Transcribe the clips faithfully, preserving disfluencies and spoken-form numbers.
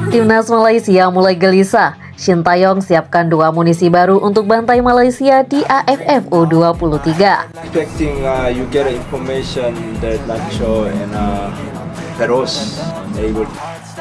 Timnas Malaysia mulai gelisah. Shin Tae-yong siapkan dua amunisi baru untuk bantai Malaysia di A F F U dua puluh tiga. Expecting uh, you get information that Nacho and uh, Feroz they will.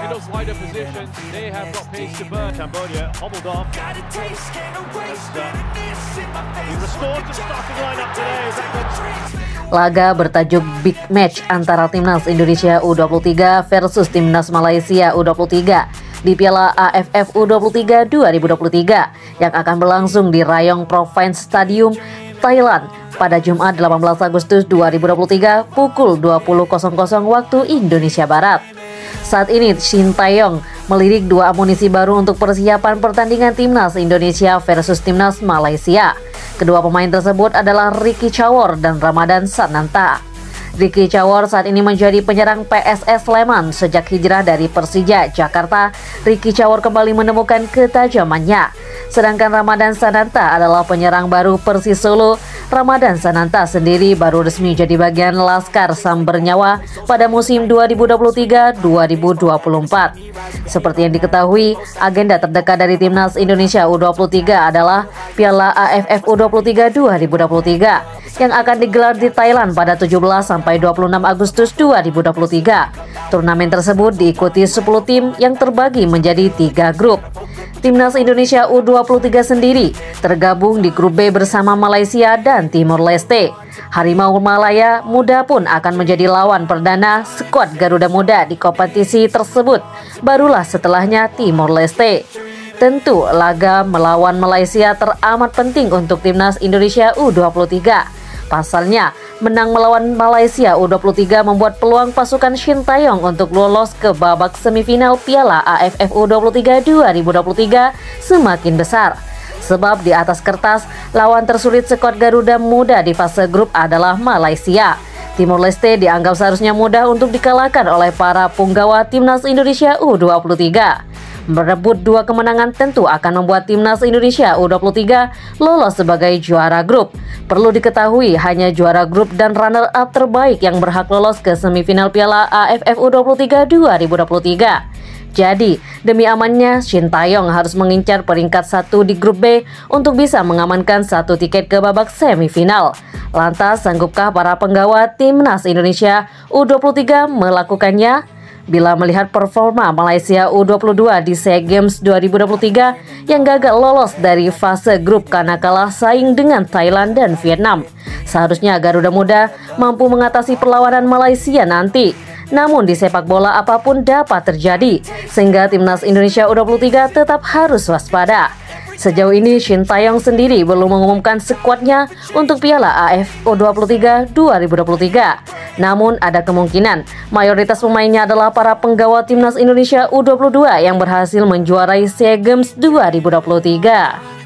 Laga bertajuk Big Match antara Timnas Indonesia U dua puluh tiga versus Timnas Malaysia U dua puluh tiga di Piala A F F U dua puluh tiga dua ribu dua puluh tiga yang akan berlangsung di Rayong Province Stadium, Thailand pada Jumat delapan belas Agustus dua ribu dua puluh tiga pukul dua puluh waktu Indonesia Barat. Saat ini Shin Tae-yong melirik dua amunisi baru untuk persiapan pertandingan Timnas Indonesia versus Timnas Malaysia. Kedua pemain tersebut adalah Ricky Chawor dan Ramadan Sananta. Ricky Chawor saat ini menjadi penyerang P S S Sleman sejak hijrah dari Persija Jakarta. Ricky Chawor kembali menemukan ketajamannya. Sedangkan Ramadan Sananta adalah penyerang baru Persis Solo. Ramadan Sananta sendiri baru resmi jadi bagian Laskar Samber Nyawa pada musim dua ribu dua puluh tiga dua ribu dua puluh empat. Seperti yang diketahui, agenda terdekat dari Timnas Indonesia U dua puluh tiga adalah Piala A F F U dua puluh tiga dua ribu dua puluh tiga yang akan digelar di Thailand pada tujuh belas sampai dua puluh enam Agustus dua ribu dua puluh tiga. Turnamen tersebut diikuti sepuluh tim yang terbagi menjadi tiga grup. Timnas Indonesia U dua puluh tiga sendiri tergabung di grup B bersama Malaysia dan Timor Leste. Harimau Malaya Muda pun akan menjadi lawan perdana skuad Garuda Muda di kompetisi tersebut. Barulah setelahnya Timor Leste. Tentu laga melawan Malaysia teramat penting untuk Timnas Indonesia U dua puluh tiga. Pasalnya, menang melawan Malaysia U dua puluh tiga membuat peluang pasukan Shin Tae-yong untuk lolos ke babak semifinal Piala A F F U dua puluh tiga dua ribu dua puluh tiga semakin besar. Sebab di atas kertas, lawan tersulit skuad Garuda Muda di fase grup adalah Malaysia. Timor Leste dianggap seharusnya mudah untuk dikalahkan oleh para punggawa Timnas Indonesia U dua puluh tiga. Merebut dua kemenangan tentu akan membuat Timnas Indonesia U dua puluh tiga lolos sebagai juara grup. Perlu diketahui hanya juara grup dan runner-up terbaik yang berhak lolos ke semifinal Piala A F F U dua puluh tiga dua ribu dua puluh tiga. Jadi, demi amannya, Shin Tae-yong harus mengincar peringkat satu di grup B untuk bisa mengamankan satu tiket ke babak semifinal. Lantas, sanggupkah para penggawa Timnas Indonesia U dua puluh tiga melakukannya? Bila melihat performa Malaysia U dua puluh dua di SEA Games dua ribu dua puluh tiga yang gagal lolos dari fase grup karena kalah saing dengan Thailand dan Vietnam, seharusnya Garuda Muda mampu mengatasi perlawanan Malaysia nanti. Namun di sepak bola apapun dapat terjadi, sehingga Timnas Indonesia U dua puluh tiga tetap harus waspada. Sejauh ini Shin Tae-yong sendiri belum mengumumkan skuadnya untuk Piala A F U dua puluh tiga dua ribu dua puluh tiga. Namun ada kemungkinan mayoritas pemainnya adalah para penggawa Timnas Indonesia U dua puluh dua yang berhasil menjuarai SEA Games dua ribu dua puluh tiga.